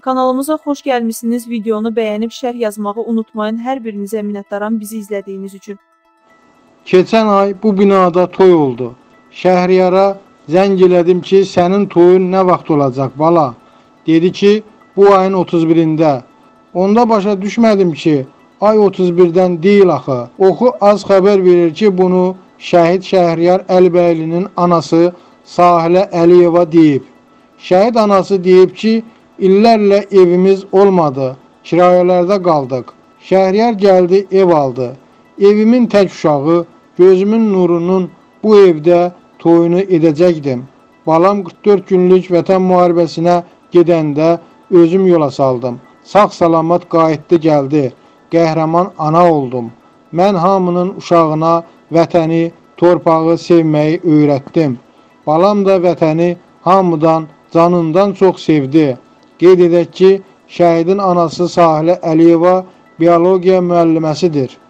Kanalımıza xoş gəlmişsiniz. Videonu bəyənib şərh yazmağı unutmayın. Hər birinizə minnətdaram bizi izlədiyiniz üçün. Keçən ay bu binada toy oldu. Şəhriyara zəng elədim ki, sənin toyun nə vaxt olacaq bala? Dedi ki, bu ayın 31-də. Onda başa düşmədim ki, ay 31-dən deyil axı. Oxu az xəbər verir ki, bunu şəhid Şəhriyar Əlibəylinin anası Sahilə Əliyeva deyib. Şəhid anası deyib ki, illərlə evimiz olmadı, kirayelərdə qaldıq. Şəhriyar gəldi, ev aldı. Evimin tək uşağı, gözümün nurunun bu evdə toyunu edəcəkdim. Balam 44 günlük vətən müharibəsinə gedəndə özüm yola saldım. Sağ-salamat qayıtdı gəldi. Qəhrəman ana oldum. Mən hamının uşağına vətəni, torpağı sevməyi öyrətdim. Balam da vətəni hamıdan, canından çox sevdi. Qeyd edək ki, şəhidin anası Sahilə Əliyeva biologiya müəlliməsidir.